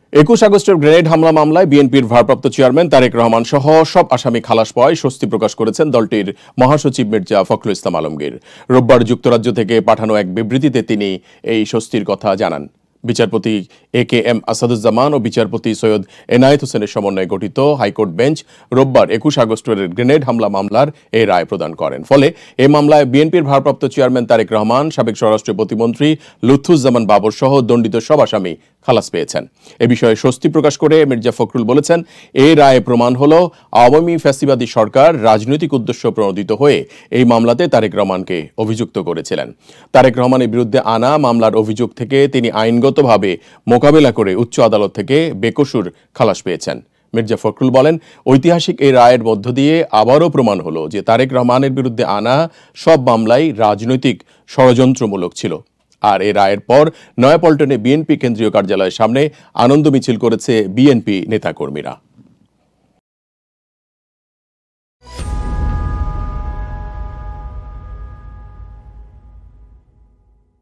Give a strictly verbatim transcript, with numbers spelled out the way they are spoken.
একুশ আগস্টের গ্রেনেড হামলা মামলায় বিএনপির ভারপ্রাপ্ত চেয়ারম্যান তারেক রহমান সহ সব আসামি খালাস পাওয়ায় স্বস্তি প্রকাশ করেছেন দলটির মহাসচিব মির্জা ফখরুল ইসলাম আলমগীর। রোববার যুক্তরাজ্য থেকে পাঠানো এক বিবৃতিতে তিনি এই স্বস্তির কথা জানান। বিচারপতি এ কে এম আসাদুজ্জামান ও বিচারপতি সৈয়দ এনায়েত হোসেনের সমন্বয়ে গঠিত হাইকোর্ট বেঞ্চ রোববার একুশ আগস্টের গ্রেনেড হামলা মামলার এই রায় প্রদান করেন। ফলে এই মামলায় বিএনপির ভারপ্রাপ্ত চেয়ারম্যান তারেক রহমান, সাবেক স্বরাষ্ট্র প্রতিমন্ত্রী লুৎফুজ্জামান বাবর সহ দণ্ডিত সব আসামি খালাস পেয়েছেন। এ বিষয়ে স্বস্তি প্রকাশ করে মির্জা ফখরুল বলেছেন, এই রায়ে প্রমাণ হল আওয়ামী ফ্যাসিবাদী সরকার রাজনৈতিক উদ্দেশ্য প্রণোদিত হয়ে এই মামলাতে তারেক রহমানকে অভিযুক্ত করেছিলেন। তারেক রহমানের বিরুদ্ধে আনা মামলার অভিযোগ থেকে তিনি আইনগতভাবে মোকাবেলা করে উচ্চ আদালত থেকে বেকসুর খালাস পেয়েছেন। মির্জা ফখরুল বলেন, ঐতিহাসিক এই রায়ের মধ্য দিয়ে আবারও প্রমাণ হলো যে তারেক রহমানের বিরুদ্ধে আনা সব মামলাই রাজনৈতিক ষড়যন্ত্রমূলক ছিল। আর এই রায়ের পর নয়াপল্টনে বিএনপি কেন্দ্রীয় কার্যালয়ের সামনে আনন্দ মিছিল করেছে বিএনপি নেতাকর্মীরা।